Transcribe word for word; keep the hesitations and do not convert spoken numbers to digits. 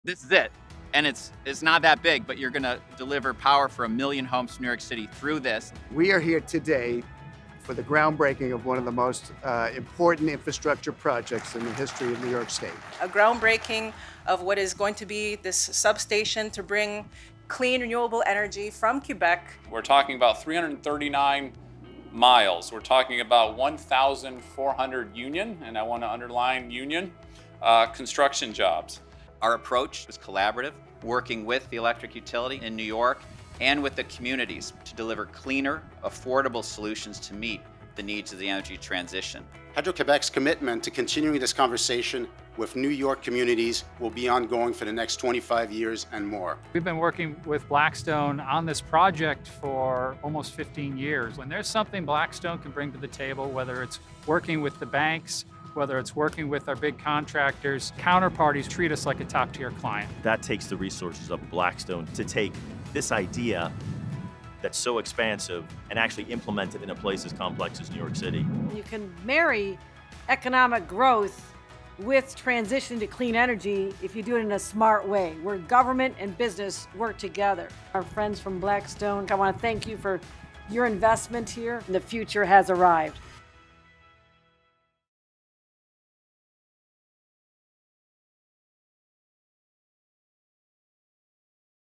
This is it. And it's, it's not that big, but you're gonna deliver power for a million homes in New York City through this. We are here today for the groundbreaking of one of the most uh, important infrastructure projects in the history of New York State. A groundbreaking of what is going to be this substation to bring clean, renewable energy from Quebec. We're talking about three hundred thirty-nine miles. We're talking about one thousand four hundred union, and I want to underline union, uh, construction jobs. Our approach is collaborative, working with the electric utility in New York and with the communities to deliver cleaner, affordable solutions to meet the needs of the energy transition. Hydro-Quebec's commitment to continuing this conversation with New York communities will be ongoing for the next twenty-five years and more. We've been working with Blackstone on this project for almost fifteen years. When there's something Blackstone can bring to the table, whether it's working with the banks, whether it's working with our big contractors, counterparties treat us like a top-tier client. That takes the resources of Blackstone to take this idea that's so expansive and actually implement it in a place as complex as New York City. You can marry economic growth with transition to clean energy if you do it in a smart way, where government and business work together. Our friends from Blackstone, I want to thank you for your investment here. The future has arrived.